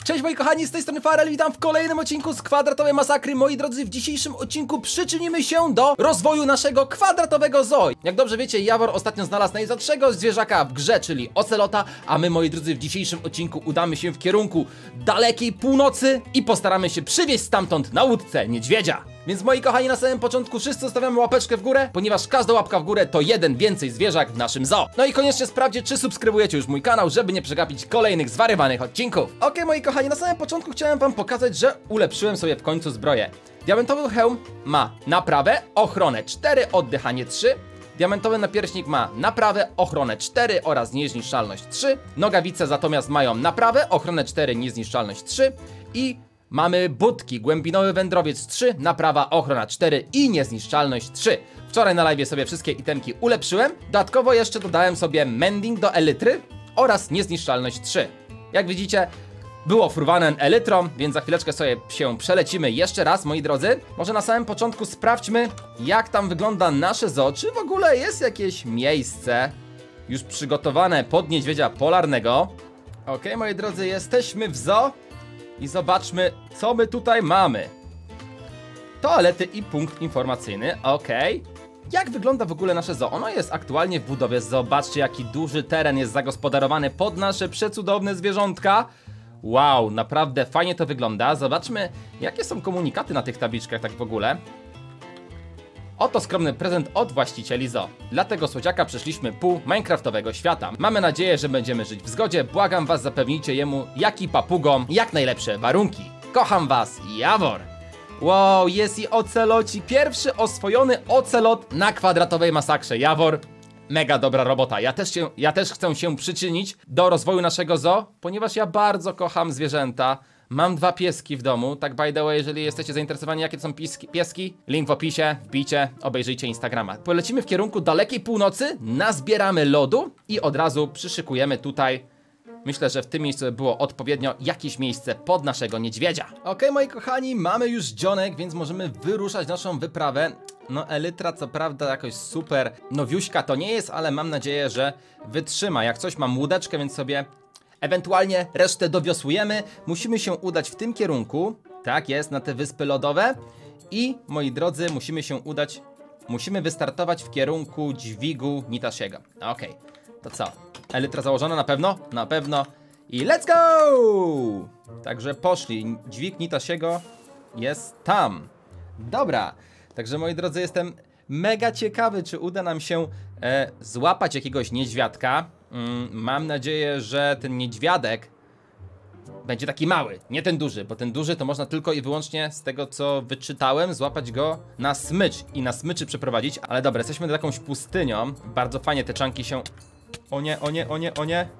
Cześć moi kochani, z tej strony Farel, witam w kolejnym odcinku z Kwadratowej Masakry. Moi drodzy, w dzisiejszym odcinku przyczynimy się do rozwoju naszego kwadratowego zoo. Jak dobrze wiecie, Jawor ostatnio znalazł najrzadszego zwierzaka w grze, czyli ocelota. A my, moi drodzy, w dzisiejszym odcinku udamy się w kierunku dalekiej północy i postaramy się przywieźć stamtąd na łódce niedźwiedzia. Więc moi kochani, na samym początku wszyscy zostawiamy łapeczkę w górę, ponieważ każda łapka w górę to jeden więcej zwierzak w naszym zoo. No i koniecznie sprawdźcie, czy subskrybujecie już mój kanał, żeby nie przegapić kolejnych zwariowanych odcinków. Okej, moi kochani, na samym początku chciałem wam pokazać, że ulepszyłem sobie w końcu zbroję. Diamentowy hełm ma naprawę, ochronę 4, oddychanie 3. Diamentowy napierśnik ma naprawę, ochronę 4 oraz niezniszczalność 3. Nogawice natomiast mają naprawę, ochronę 4, niezniszczalność 3. I mamy budki, głębinowy wędrowiec 3, naprawa, ochrona 4 i niezniszczalność 3. Wczoraj na live sobie wszystkie itemki ulepszyłem. Dodatkowo jeszcze dodałem sobie mending do elitry oraz niezniszczalność 3. Jak widzicie, było furwanem elytrą, więc za chwileczkę sobie się przelecimy jeszcze raz, moi drodzy. Może na samym początku sprawdźmy, jak tam wygląda nasze zoo. Czy w ogóle jest jakieś miejsce już przygotowane pod niedźwiedzia polarnego. Okej, moi drodzy, jesteśmy w zoo. I zobaczmy, co my tutaj mamy. Toalety i punkt informacyjny, okej. Jak wygląda w ogóle nasze zoo? Ono jest aktualnie w budowie. Zobaczcie, jaki duży teren jest zagospodarowany pod nasze przecudowne zwierzątka. Wow, naprawdę fajnie to wygląda. Zobaczmy, jakie są komunikaty na tych tabliczkach tak w ogóle. Oto skromny prezent od właścicieli zoo. Dla tego słodziaka przyszliśmy pół minecraftowego świata. Mamy nadzieję, że będziemy żyć w zgodzie. Błagam was, zapewnijcie jemu, jak i papugom, jak najlepsze warunki. Kocham was, Jawor. Wow, jest i oceloci. Pierwszy oswojony ocelot na kwadratowej masakrze. Jawor, mega dobra robota. Ja też chcę się przyczynić do rozwoju naszego zoo, ponieważ ja bardzo kocham zwierzęta. Mam 2 pieski w domu, tak by the way, jeżeli jesteście zainteresowani, jakie to są pieski, link w opisie, wbijcie, obejrzyjcie Instagrama. Polecimy w kierunku dalekiej północy, nazbieramy lodu i od razu przyszykujemy tutaj. Myślę, że w tym miejscu było odpowiednio jakieś miejsce pod naszego niedźwiedzia. Okej, moi kochani, mamy już dzionek, więc możemy wyruszać naszą wyprawę. No, elytra co prawda jakoś super nowiuśka to nie jest, ale mam nadzieję, że wytrzyma. Jak coś, mam łódeczkę, więc sobie ewentualnie resztę dowiosłujemy. Musimy się udać w tym kierunku. Tak jest, na te wyspy lodowe. I, moi drodzy, musimy wystartować w kierunku dźwigu Nitasiego. Okej, to co? Elytra założona na pewno? Na pewno. I let's go! Także poszli. Dźwig Nitasiego jest tam. Dobra. Także, moi drodzy, jestem mega ciekawy, czy uda nam się złapać jakiegoś niedźwiadka. Mam nadzieję, że ten niedźwiadek będzie taki mały, nie ten duży, bo ten duży to można tylko i wyłącznie z tego, co wyczytałem, złapać go na smycz i na smyczy przeprowadzić. Ale dobra, jesteśmy nad jakąś pustynią. Bardzo fajnie te czanki się... O nie, o nie, o nie, o nie.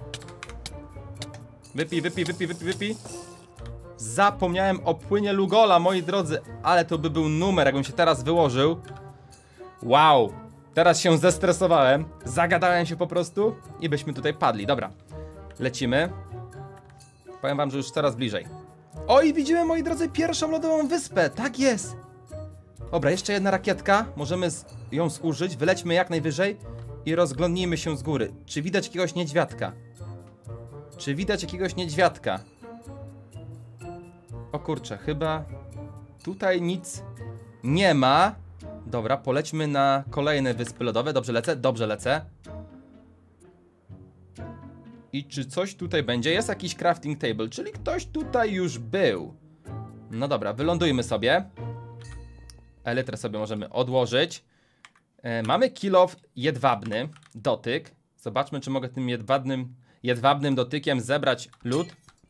Wypij. Zapomniałem o płynie Lugola, moi drodzy, ale to by był numer, jakbym się teraz wyłożył. Wow, teraz się zestresowałem, zagadałem się po prostu i byśmy tutaj padli. Dobra, lecimy. Powiem wam, że już coraz bliżej. Oj, widzimy, moi drodzy, pierwszą lodową wyspę, tak jest. Dobra, jeszcze jedna rakietka, możemy ją zużyć, wylećmy jak najwyżej i rozglądnijmy się z góry. Czy widać jakiegoś niedźwiadka? Czy widać jakiegoś niedźwiadka? O kurczę, chyba tutaj nic nie ma. Dobra, polećmy na kolejne wyspy lodowe. Dobrze lecę, dobrze lecę. I czy coś tutaj będzie? Jest jakiś crafting table, czyli ktoś tutaj już był. No dobra, wylądujmy sobie. Elytrę sobie możemy odłożyć. Mamy kill off jedwabny dotyk. Zobaczmy, czy mogę tym jedwabnym dotykiem zebrać lód.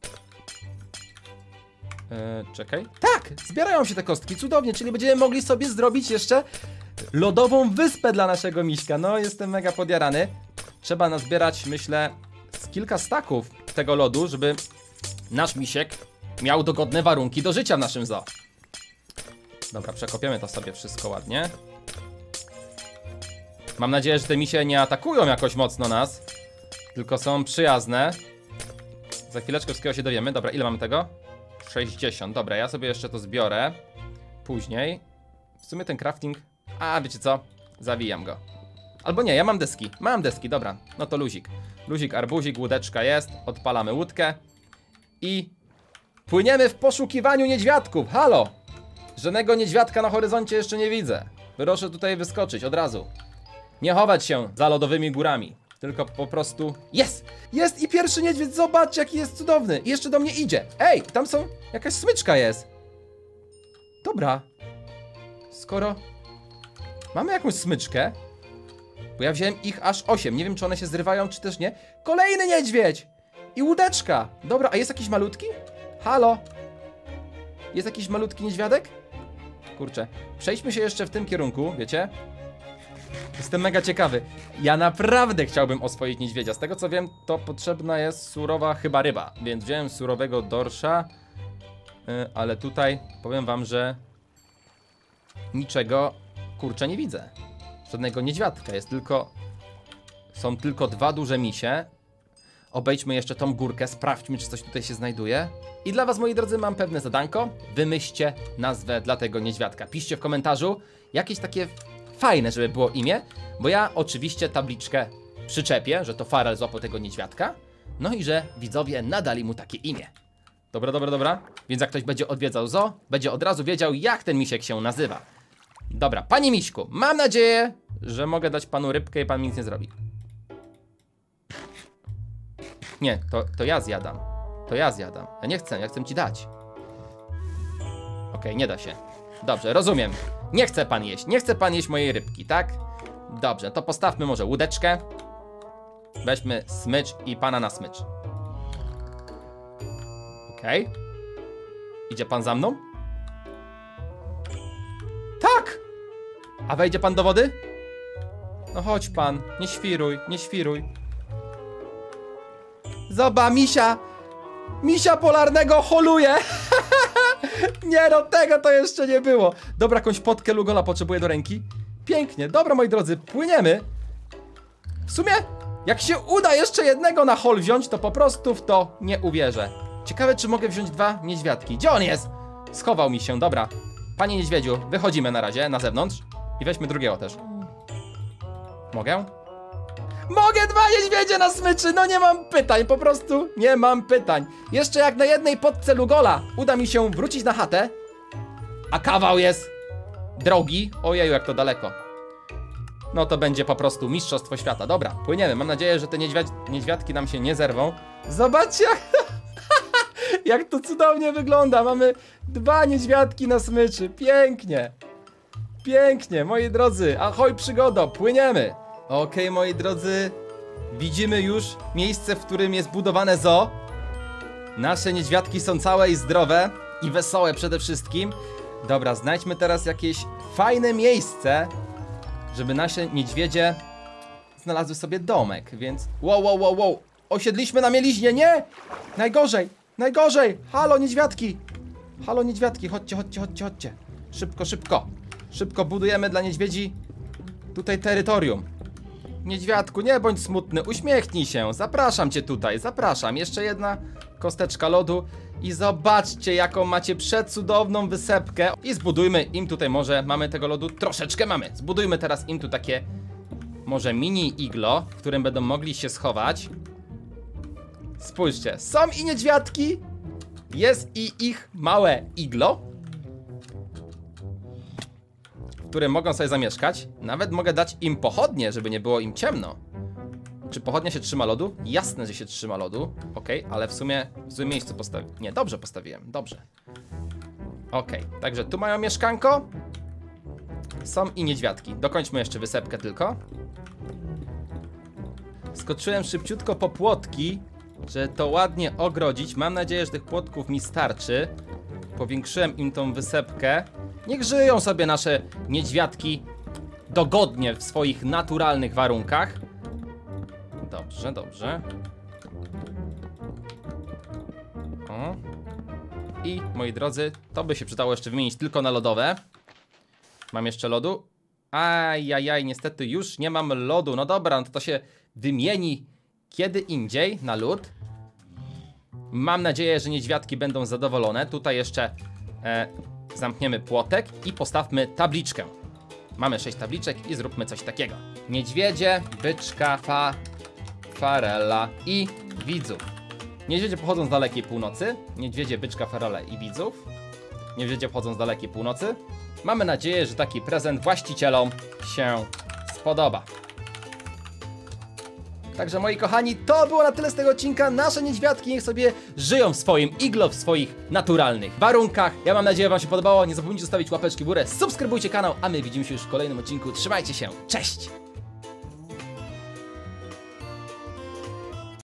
Czekaj. Tak! Zbierają się te kostki, cudownie, czyli będziemy mogli sobie zrobić jeszcze lodową wyspę dla naszego miśka. No, jestem mega podjarany. Trzeba nazbierać, myślę, z kilka staków tego lodu, żeby nasz misiek miał dogodne warunki do życia w naszym zoo. Dobra, przekopiemy to sobie wszystko ładnie. Mam nadzieję, że te misie nie atakują jakoś mocno nas, tylko są przyjazne. Za chwileczkę wszystkiego się dowiemy. Dobra, ile mamy tego? 60, dobra, ja sobie jeszcze to zbiorę później. W sumie ten crafting... A, wiecie co? Zawijam go. Albo nie, ja mam deski, dobra. No to luzik. Luzik, arbuzik, łódeczka jest. Odpalamy łódkę. I Płyniemy w poszukiwaniu niedźwiadków. Halo! Żadnego niedźwiadka na horyzoncie jeszcze nie widzę. Proszę tutaj wyskoczyć od razu. Nie chować się za lodowymi górami. Tylko po prostu... Jest! Jest i pierwszy niedźwiedź, zobacz jaki jest cudowny. I jeszcze do mnie idzie. Ej, tam są... Jakaś smyczka jest. Dobra. Skoro... Mamy jakąś smyczkę. Bo ja wziąłem ich aż 8. Nie wiem, czy one się zrywają, czy też nie. Kolejny niedźwiedź! I łódeczka. Dobra, a jest jakiś malutki? Halo? Jest jakiś malutki niedźwiadek? Kurczę. Przejdźmy się jeszcze w tym kierunku, wiecie? Jestem mega ciekawy. Ja naprawdę chciałbym oswoić niedźwiedzia. Z tego co wiem, to potrzebna jest surowa chyba ryba. Więc wziąłem surowego dorsza. Ale tutaj powiem wam, że niczego, kurczę, nie widzę. Żadnego niedźwiadka. Są tylko 2 duże misie. Obejdźmy jeszcze tą górkę, sprawdźmy, czy coś tutaj się znajduje. I dla was, moi drodzy, mam pewne zadanko. Wymyślcie nazwę dla tego niedźwiadka. Piszcie w komentarzu jakieś takie fajne, żeby było imię. Bo ja oczywiście tabliczkę przyczepię, że to Farel złapał tego niedźwiadka. No i że widzowie nadali mu takie imię. Dobra, dobra, dobra. Więc jak ktoś będzie odwiedzał zoo, będzie od razu wiedział, jak ten misiek się nazywa. Dobra, panie miśku, mam nadzieję, że mogę dać panu rybkę i pan mi nic nie zrobi. Nie, to ja zjadam. To ja zjadam. Ja nie chcę, ja chcę ci dać. Okej, nie da się. Dobrze, rozumiem. Nie chce pan jeść, nie chce pan jeść mojej rybki, tak? Dobrze, to postawmy może łódeczkę. Weźmy smycz i pana na smycz. Okej. Idzie pan za mną? Tak! A wejdzie pan do wody? No chodź pan, nie świruj, nie świruj. Zobacz, misia! Misia polarnego holuje! Nie no, tego to jeszcze nie było. Dobra, jakąś potkę Lugola potrzebuję do ręki. Pięknie, dobra moi drodzy, płyniemy. W sumie, jak się uda jeszcze jednego na hol wziąć, to po prostu w to nie uwierzę. Ciekawe, czy mogę wziąć 2 niedźwiadki. Gdzie on jest? Schował mi się, dobra. Panie niedźwiedziu, wychodzimy na razie, na zewnątrz. I weźmy drugiego też. Mogę? Mogę 2 niedźwiedzie na smyczy, no nie mam pytań, po prostu nie mam pytań. Jeszcze jak na jednej potce Lugola uda mi się wrócić na chatę, a kawał jest drogi, ojeju jak to daleko. No to będzie po prostu mistrzostwo świata. Dobra, płyniemy, mam nadzieję, że te niedźwiadki nam się nie zerwą. Zobaczcie jak to cudownie wygląda, mamy 2 niedźwiadki na smyczy, pięknie. Pięknie, moi drodzy, ahoj przygodo, płyniemy. Okej, moi drodzy, widzimy już miejsce, w którym jest budowane zoo. Nasze niedźwiadki są całe i zdrowe i wesołe przede wszystkim. Dobra, znajdźmy teraz jakieś fajne miejsce, żeby nasze niedźwiedzie znalazły sobie domek, więc... Wow, osiedliśmy na mieliźnie, nie! Najgorzej, najgorzej! Halo niedźwiadki! Halo niedźwiadki, chodźcie. Szybko budujemy dla niedźwiedzi tutaj terytorium. Niedźwiadku, nie bądź smutny, uśmiechnij się. Zapraszam cię tutaj, zapraszam. Jeszcze jedna kosteczka lodu. I zobaczcie, jaką macie przecudowną wysepkę. I zbudujmy im tutaj może, mamy tego lodu troszeczkę, mamy. Zbudujmy teraz im tu takie może mini iglo, w którym będą mogli się schować. Spójrzcie, są i niedźwiadki. Jest i ich małe iglo, w którym mogą sobie zamieszkać. Nawet mogę dać im pochodnie, żeby nie było im ciemno. Czy pochodnia się trzyma lodu? Jasne, że się trzyma lodu. Okej, ale w sumie w złym miejscu postawiłem. Nie, dobrze postawiłem, dobrze. Okej, także tu mają mieszkanko. Są i niedźwiadki. Dokończmy jeszcze wysepkę tylko. Skoczyłem szybciutko po płotki, żeby to ładnie ogrodzić. Mam nadzieję, że tych płotków mi starczy. Powiększyłem im tą wysepkę. Niech żyją sobie nasze niedźwiadki dogodnie w swoich naturalnych warunkach. Dobrze. O. I moi drodzy, to by się przydało jeszcze wymienić tylko na lodowe. Mam jeszcze lodu? Ajajaj, niestety już nie mam lodu. No dobra, no to się wymieni kiedy indziej na lód. Mam nadzieję, że niedźwiadki będą zadowolone. Tutaj jeszcze zamkniemy płotek i postawmy tabliczkę. Mamy 6 tabliczek i zróbmy coś takiego. Niedźwiedzie, byczka, Farela i widzów. Niedźwiedzie pochodzą z dalekiej północy. Niedźwiedzie, byczka, ferale i widzów. Niedźwiedzie pochodzą z dalekiej północy. Mamy nadzieję, że taki prezent właścicielom się spodoba. Także moi kochani, to było na tyle z tego odcinka. Nasze niedźwiadki niech sobie żyją w swoim iglo, w swoich naturalnych warunkach. Ja mam nadzieję, że wam się podobało. Nie zapomnijcie zostawić łapeczki w górę, subskrybujcie kanał, a my widzimy się już w kolejnym odcinku. Trzymajcie się, cześć!